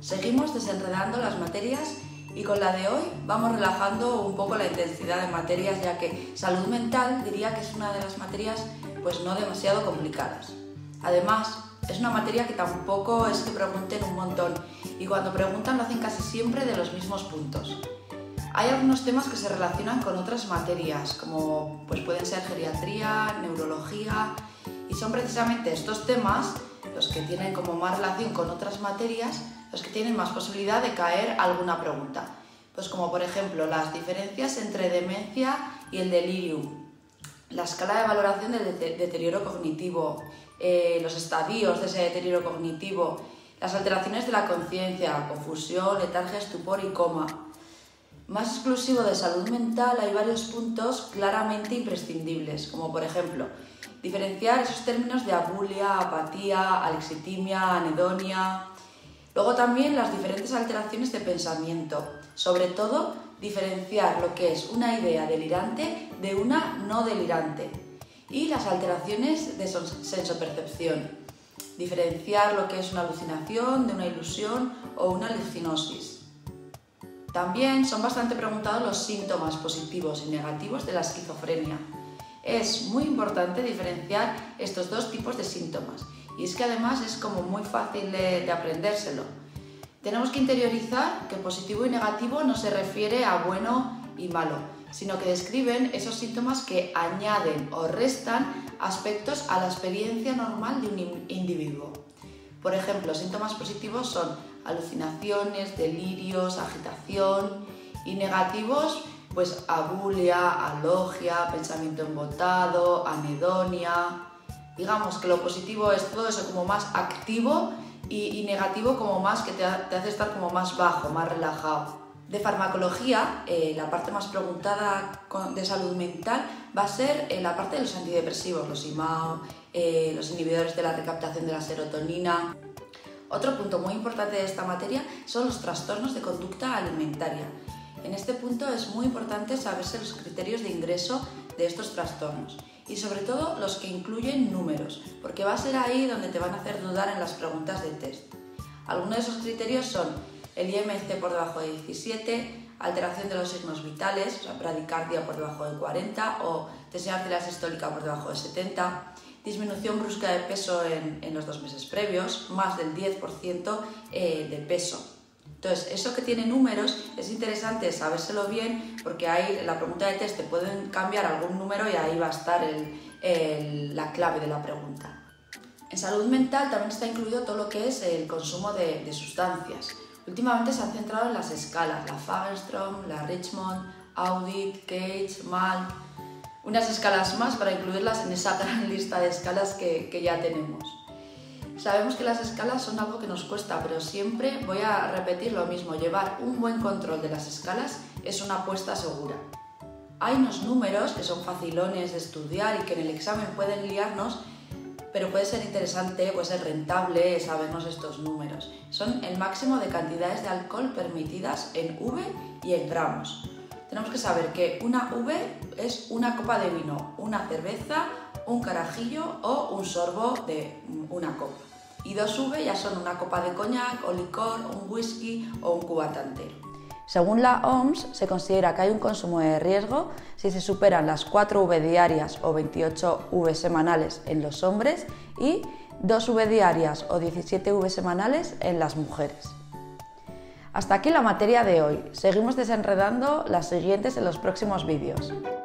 Seguimos desenredando las materias y con la de hoy vamos relajando un poco la intensidad de materias, ya que salud mental diría que es una de las materias pues no demasiado complicadas. Además, es una materia que tampoco es que pregunten un montón y cuando preguntan lo hacen casi siempre de los mismos puntos. Hay algunos temas que se relacionan con otras materias, como pues pueden ser geriatría, neurología, y son precisamente estos temas los que tienen como más relación con otras materias, los que tienen más posibilidad de caer alguna pregunta. Pues como por ejemplo las diferencias entre demencia y el delirium, la escala de valoración del deterioro cognitivo, los estadios de ese deterioro cognitivo, las alteraciones de la conciencia, confusión, letargia, estupor y coma. Más exclusivo de salud mental hay varios puntos claramente imprescindibles, como por ejemplo diferenciar esos términos de abulia, apatía, alexitimia, anedonia. Luego también las diferentes alteraciones de pensamiento, sobre todo diferenciar lo que es una idea delirante de una no delirante. Y las alteraciones de sensopercepción, diferenciar lo que es una alucinación de una ilusión o una alucinosis. También son bastante preguntados los síntomas positivos y negativos de la esquizofrenia. Es muy importante diferenciar estos dos tipos de síntomas y es que además es como muy fácil de aprendérselo. Tenemos que interiorizar que positivo y negativo no se refiere a bueno y malo, sino que describen esos síntomas que añaden o restan aspectos a la experiencia normal de un individuo. Por ejemplo, síntomas positivos son alucinaciones, delirios, agitación, y negativos pues abulia, alogia, pensamiento embotado, anedonia. Digamos que lo positivo es todo eso como más activo y negativo como más que te hace estar como más bajo, más relajado. De farmacología, la parte más preguntada de salud mental va a ser la parte de los antidepresivos, los IMAO, los inhibidores de la recaptación de la serotonina. Otro punto muy importante de esta materia son los trastornos de conducta alimentaria. En este punto es muy importante saberse los criterios de ingreso de estos trastornos y sobre todo los que incluyen números, porque va a ser ahí donde te van a hacer dudar en las preguntas de test. Algunos de esos criterios son el IMC por debajo de 17, alteración de los signos vitales, o sea, bradicardia por debajo de 40 o tensión arterial sistólica por debajo de 70, disminución brusca de peso en los 2 meses previos, más del 10% de peso. Entonces, eso que tiene números es interesante sabérselo bien porque ahí en la pregunta de test te pueden cambiar algún número y ahí va a estar la clave de la pregunta. En salud mental también está incluido todo lo que es el consumo de sustancias. Últimamente se han centrado en las escalas, la Fagerström, la Richmond, Audit, Cage, Malk, unas escalas más para incluirlas en esa gran lista de escalas que ya tenemos. Sabemos que las escalas son algo que nos cuesta, pero siempre voy a repetir lo mismo, llevar un buen control de las escalas es una apuesta segura. Hay unos números que son facilones de estudiar y que en el examen pueden liarnos, pero puede ser interesante, puede ser rentable sabernos estos números. Son el máximo de cantidades de alcohol permitidas en V y en gramos. Tenemos que saber que una V es una copa de vino, una cerveza, un carajillo o un sorbo de una copa. Y 2 V ya son una copa de coñac o licor, un whisky o un cubata entero. Según la OMS, se considera que hay un consumo de riesgo si se superan las 4 V diarias o 28 V semanales en los hombres y 2 V diarias o 17 V semanales en las mujeres. Hasta aquí la materia de hoy. Seguimos desenredando las siguientes en los próximos vídeos.